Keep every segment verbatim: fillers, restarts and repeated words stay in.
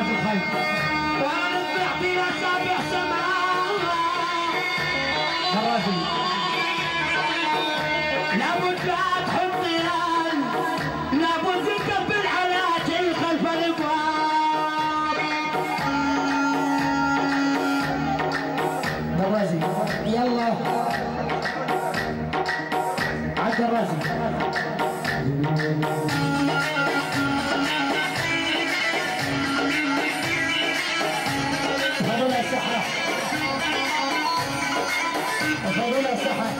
دراز الخيل ونطلع فينا سابع سماء درازي لابد لا تحط ظلال لابد تكبر على شيء خلف الابواب درازي يلا عاد درازي فضل الصحة فضل الصحة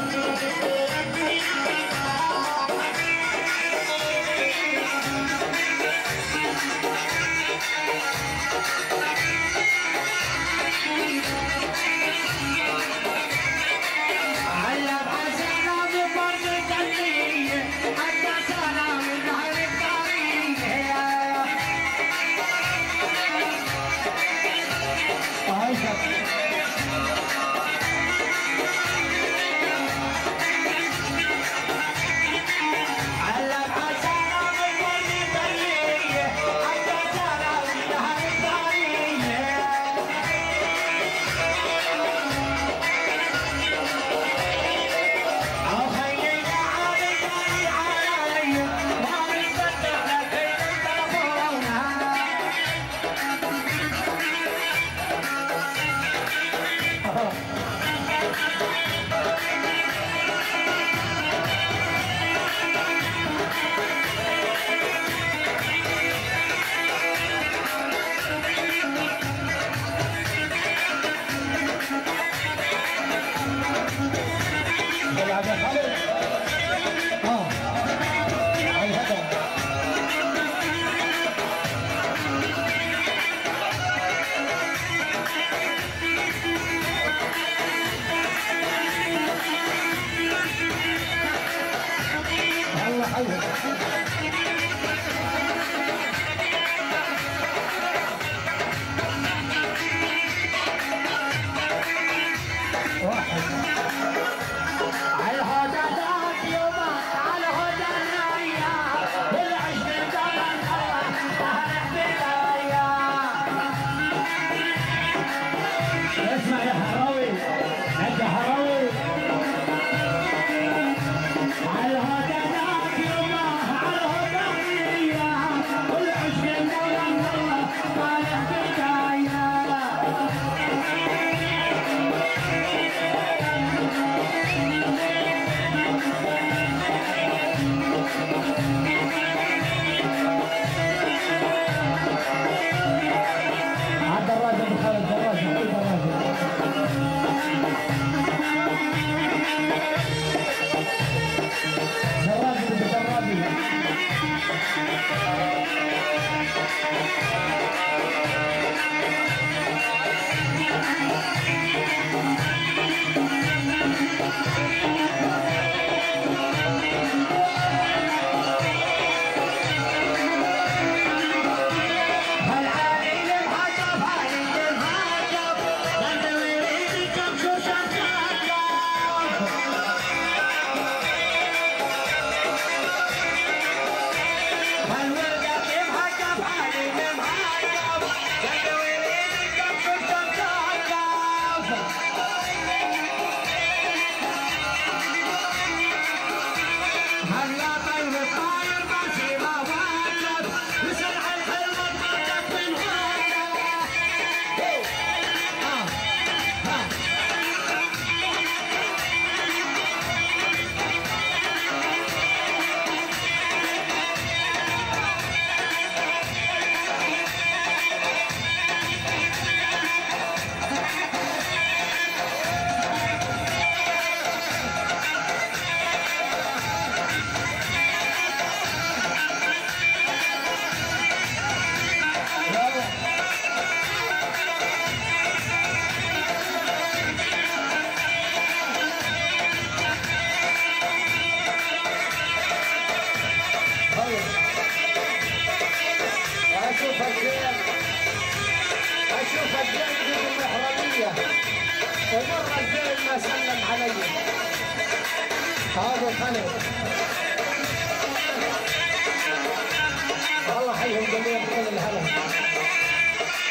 ومرة الزين ما سلم علي هذا خلف والله حيهم جميع كل الهلا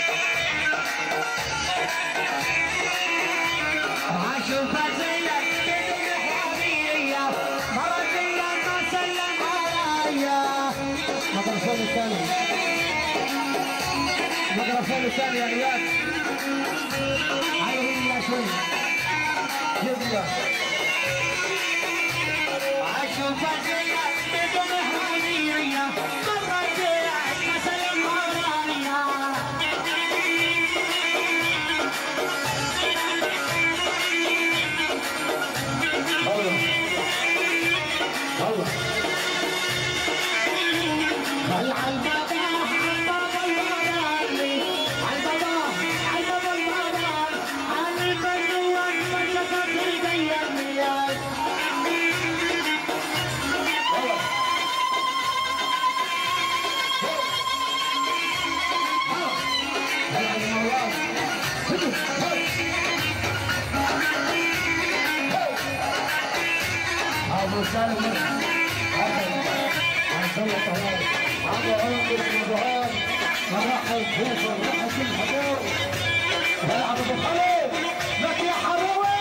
اشوفها زيك بدون حريه مرضيه ما سلم عليا. ميكروفون الثاني الميكروفون الثاني يا رياض. عيني شوي جيب اشوفها زيك بدون حريه مرضيه ما سلم عليا. الله الله خل عالبابا عالبابا البابا عالبابا عالبابا البابا عالبدوان مشكت البيانيات. ابو سالم عبد الله طهار ابو عمر الظهار راح الكوفه راح الحضور بلعب ابو خالد لك يا حروي.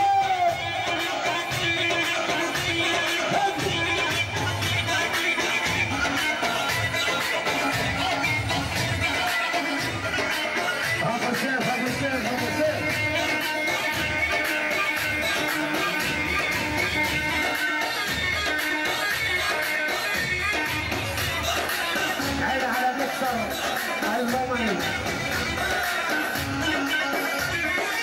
ابو سيف ابو سيف ابو سيف المؤمن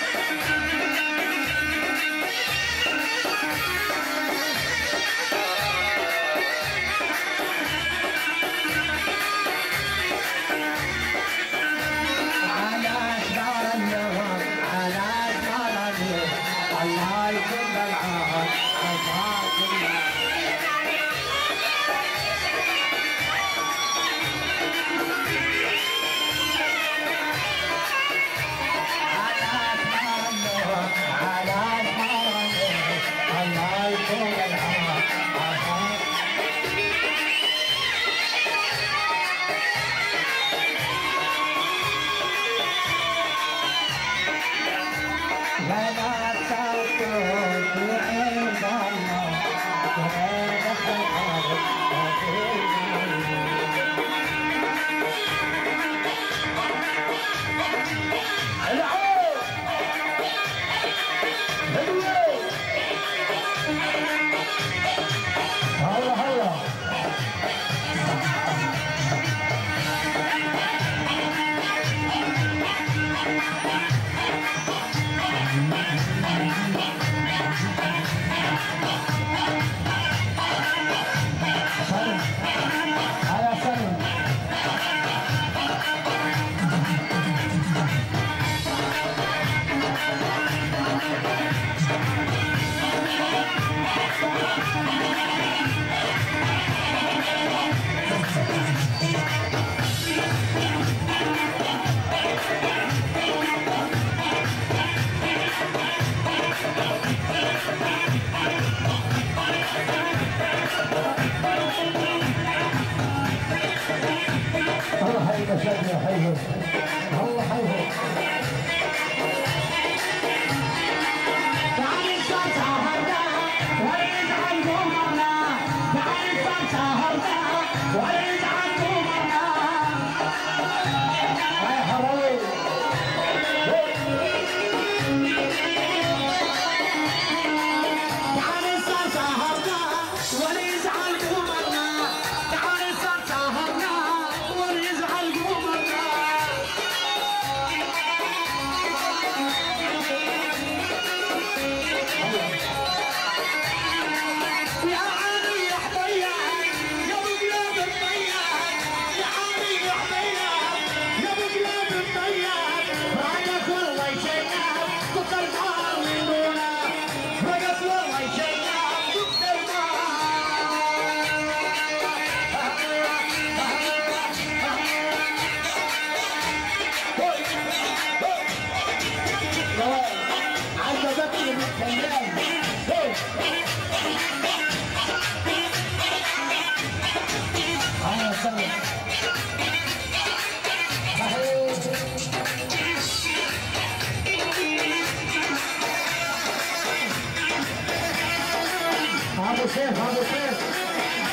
ابو سيف ابو سيف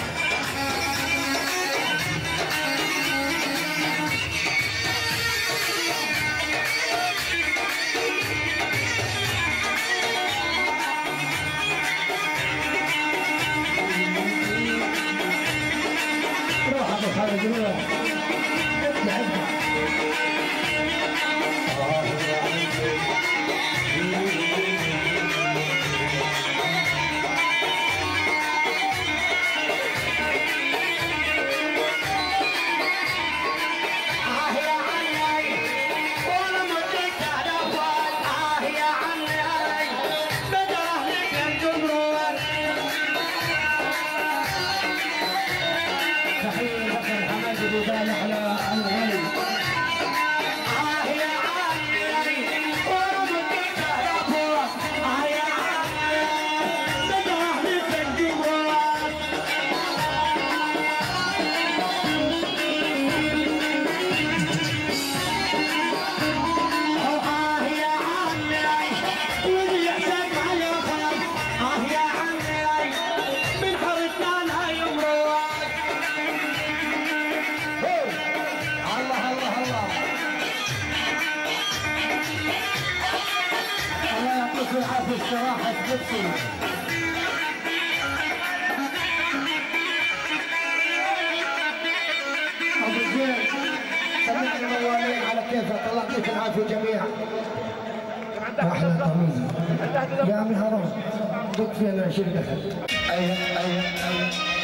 روح ابو خالد روح ابدع ابدع في الصراحة تبكي أبو زين سمعني موالين على كيفك الله يعطيك العافية جميعا. أحلى طميزة يا مهران ضد فينا عشرين دخل. أيوه أيوه أيوه